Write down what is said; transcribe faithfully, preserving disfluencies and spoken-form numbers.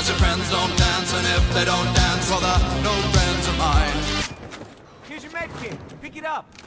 your friends don't dance, and if they don't dance, well, they're no friends of mine. Here's your med kit. Pick it up.